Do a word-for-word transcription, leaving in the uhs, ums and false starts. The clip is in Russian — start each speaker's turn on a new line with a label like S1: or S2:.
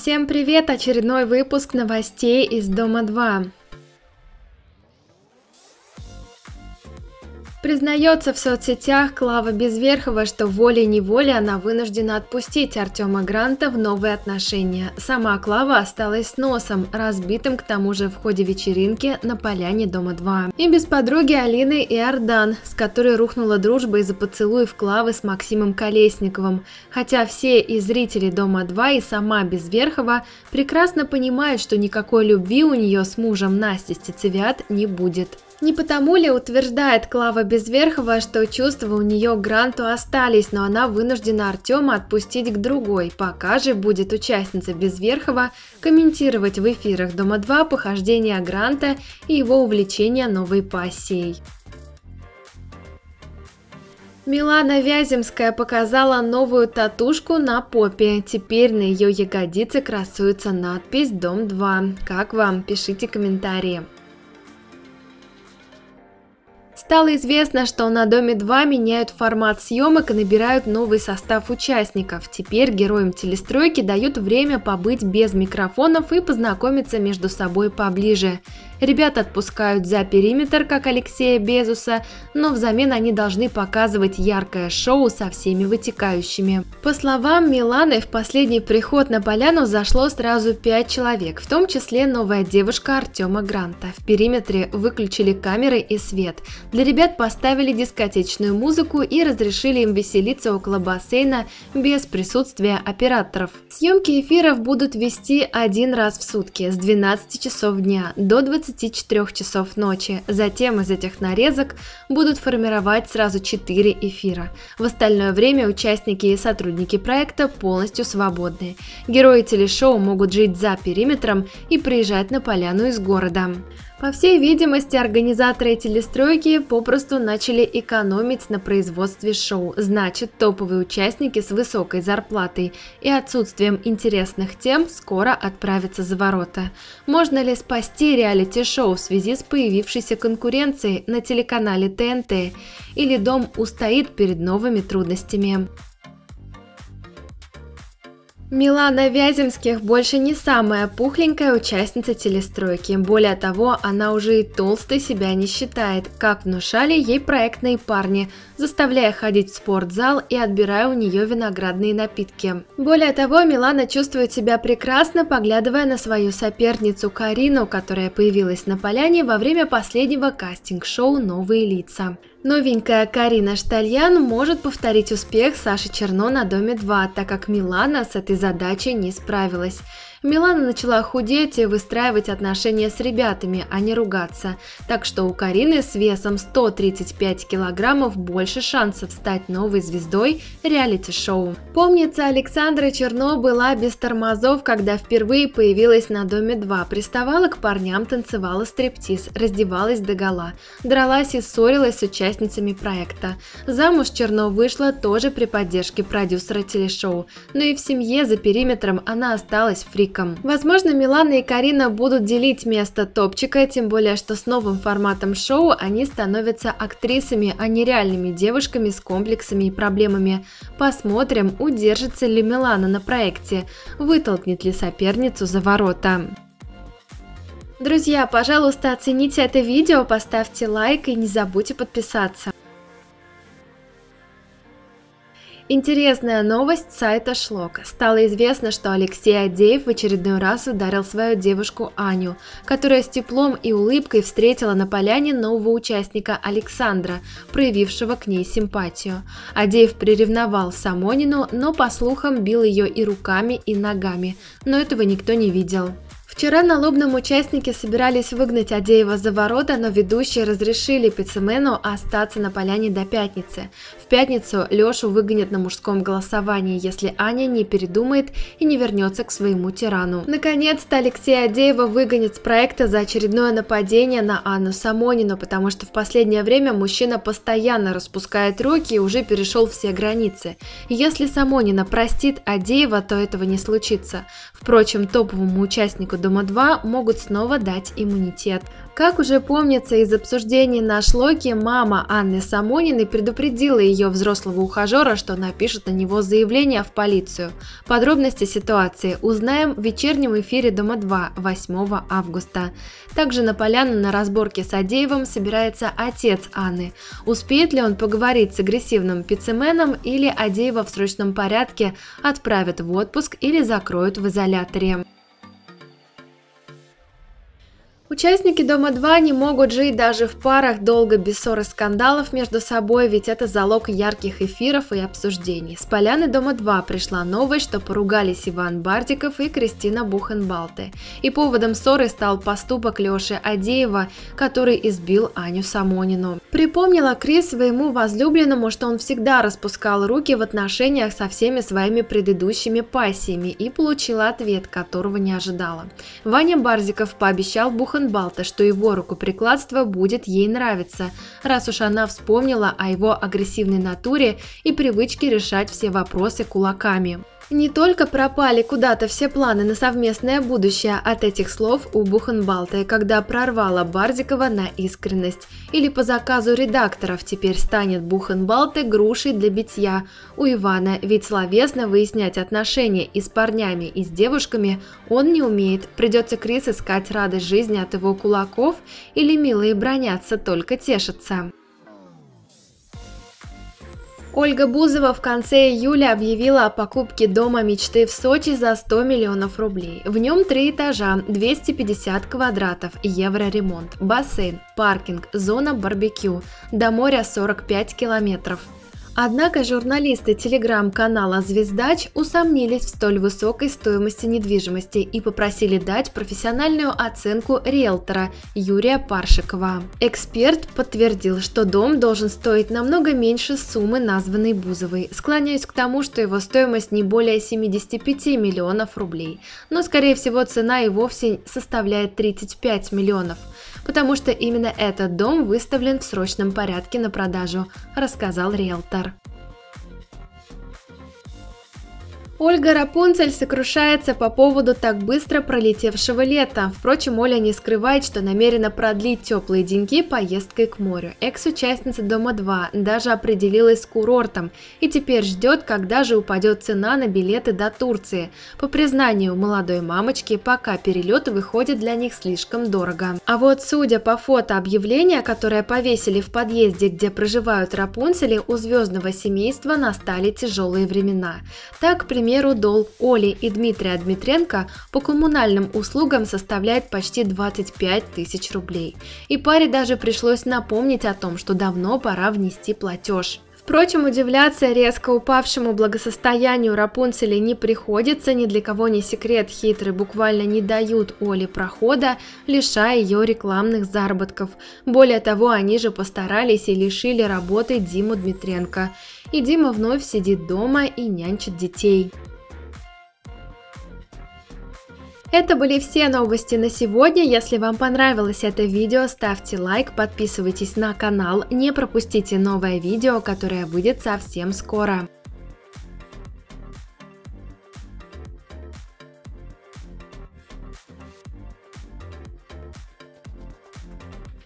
S1: Всем привет! Очередной выпуск новостей из Дома два. Признается в соцсетях Клава Безверхова, что волей-неволей она вынуждена отпустить Артема Гранта в новые отношения. Сама Клава осталась с носом, разбитым к тому же в ходе вечеринки на поляне Дома два. И без подруги Алины Иордан, с которой рухнула дружба из-за поцелуев Клавы с Максимом Колесниковым. Хотя все и зрители Дома два, и сама Безверхова прекрасно понимают, что никакой любви у нее с мужем Настей Стецевиат не будет. Не потому ли утверждает Клава Безверхова, что чувства у нее к Гранту остались, но она вынуждена Артема отпустить к другой, пока же будет участница Безверхова комментировать в эфирах Дома два похождения Гранта и его увлечения новой пассией. Милана Вяземская показала новую татушку на попе. Теперь на ее ягодице красуется надпись «Дом два». Как вам? Пишите комментарии. Стало известно, что на Доме два меняют формат съемок и набирают новый состав участников. Теперь героям телестройки дают время побыть без микрофонов и познакомиться между собой поближе. Ребят отпускают за периметр, как Алексея Безуса, но взамен они должны показывать яркое шоу со всеми вытекающими. По словам Миланы, в последний приход на поляну зашло сразу пять человек, в том числе новая девушка Артема Гранта. В периметре выключили камеры и свет. Для ребят поставили дискотечную музыку и разрешили им веселиться около бассейна без присутствия операторов. Съемки эфиров будут вести один раз в сутки с двенадцати часов дня до двадцати четырёх часов ночи. Затем из этих нарезок будут формировать сразу четыре эфира. В остальное время участники и сотрудники проекта полностью свободны. Герои телешоу могут жить за периметром и приезжать на поляну из города. По всей видимости, организаторы телестройки попросту начали экономить на производстве шоу. Значит, топовые участники с высокой зарплатой и отсутствием интересных тем скоро отправятся за ворота. Можно ли спасти реалити-шоу в связи с появившейся конкуренцией на телеканале Тэ Эн Тэ? Или Дом устоит перед новыми трудностями? Милана Вяземских больше не самая пухленькая участница телестройки. Более того, она уже и толстой себя не считает, как внушали ей проектные парни, заставляя ходить в спортзал и отбирая у нее виноградные напитки. Более того, Милана чувствует себя прекрасно, поглядывая на свою соперницу Карину, которая появилась на поляне во время последнего кастинг-шоу «Новые лица». Новенькая Карина Штальян может повторить успех Саши Черно на Доме два, так как Милана с этой задачей не справилась. Милана начала худеть и выстраивать отношения с ребятами, а не ругаться. Так что у Карины с весом сто тридцать пять килограммов больше шансов стать новой звездой реалити-шоу. Помнится, Александра Черно была без тормозов, когда впервые появилась на Доме два. Приставала к парням, танцевала стриптиз, раздевалась догола, дралась и ссорилась с участницами проекта. Замуж Черно вышла тоже при поддержке продюсера телешоу, но и в семье за периметром она осталась фриком. Возможно, Милана и Карина будут делить место топчика, тем более, что с новым форматом шоу они становятся актрисами, а не реальными девушками с комплексами и проблемами. Посмотрим, удержится ли Милана на проекте, вытолкнет ли соперницу за ворота. Друзья, пожалуйста, оцените это видео, поставьте лайк и не забудьте подписаться. Интересная новость с сайта Шлок. Стало известно, что Алексей Адеев в очередной раз ударил свою девушку Аню, которая с теплом и улыбкой встретила на поляне нового участника Александра, проявившего к ней симпатию. Адеев приревновал Самонину, но, по слухам, бил ее и руками, и ногами, но этого никто не видел. Вчера на Лобном участники собирались выгнать Адеева за ворота, но ведущие разрешили пиццемену остаться на поляне до пятницы. В пятницу Лешу выгонят на мужском голосовании, если Аня не передумает и не вернется к своему тирану. Наконец-то Алексея Адеева выгонят с проекта за очередное нападение на Анну Самонину, потому что в последнее время мужчина постоянно распускает руки и уже перешел все границы. Если Самонина простит Адеева, то этого не случится. Впрочем, топовому участнику Дома-два могут снова дать иммунитет. Как уже помнится из обсуждений на Шлоке, мама Анны Самониной предупредила ее взрослого ухажера, что напишет на него заявление в полицию. Подробности ситуации узнаем в вечернем эфире Дома-два восьмого августа. Также на поляну на разборке с Адеевым собирается отец Анны. Успеет ли он поговорить с агрессивным пиццеменом, или Адеева в срочном порядке отправят в отпуск или закроют в изоляторе? Участники Дома-два не могут жить даже в парах долго без ссор и скандалов между собой, ведь это залог ярких эфиров и обсуждений. С поляны Дома-два пришла новость, что поругались Иван Бардиков и Кристина Бухенбалте. И поводом ссоры стал поступок Леши Адеева, который избил Аню Самонину. Припомнила Крис своему возлюбленному, что он всегда распускал руки в отношениях со всеми своими предыдущими пассиями, и получила ответ, которого не ожидала. Ваня Бардиков пообещал Бухенбалте, что его рукоприкладство будет ей нравиться, раз уж она вспомнила о его агрессивной натуре и привычке решать все вопросы кулаками. Не только пропали куда-то все планы на совместное будущее от этих слов у Бухенбалте, когда прорвала Бардикова на искренность. Или по заказу редакторов теперь станет Бухенбалте грушей для битья у Ивана, ведь словесно выяснять отношения и с парнями, и с девушками он не умеет. Придется Крис искать радость жизни от его кулаков, или милые бронятся, только тешатся. Ольга Бузова в конце июля объявила о покупке дома мечты в Сочи за сто миллионов рублей. В нем три этажа, двести пятьдесят квадратов, евроремонт, бассейн, паркинг, зона барбекю, до моря сорок пять километров. Однако журналисты телеграм-канала «Звездач» усомнились в столь высокой стоимости недвижимости и попросили дать профессиональную оценку риэлтора Юрия Паршикова. Эксперт подтвердил, что дом должен стоить намного меньше суммы, названной Бузовой, склоняясь к тому, что его стоимость не более семидесяти пяти миллионов рублей, но скорее всего цена и вовсе составляет тридцать пять миллионов, потому что именно этот дом выставлен в срочном порядке на продажу, рассказал риэлтор. Ольга Рапунцель сокрушается по поводу так быстро пролетевшего лета. Впрочем, Оля не скрывает, что намерена продлить теплые деньки поездкой к морю. Экс-участница Дома-два даже определилась с курортом и теперь ждет, когда же упадет цена на билеты до Турции. По признанию молодой мамочки, пока перелеты выходят для них слишком дорого. А вот судя по фотообъявлению, которое повесили в подъезде, где проживают Рапунцели, у звездного семейства настали тяжелые времена. Так, примерно, К примеру, долг Оли и Дмитрия Дмитренко по коммунальным услугам составляет почти двадцать пять тысяч рублей. И паре даже пришлось напомнить о том, что давно пора внести платеж. Впрочем, удивляться резко упавшему благосостоянию Рапунцели не приходится, ни для кого не секрет, хитрые буквально не дают Оле прохода, лишая ее рекламных заработков. Более того, они же постарались и лишили работы Диму Дмитренко. И Дима вновь сидит дома и нянчит детей. Это были все новости на сегодня. Если вам понравилось это видео, ставьте лайк, подписывайтесь на канал, не пропустите новое видео, которое выйдет совсем скоро.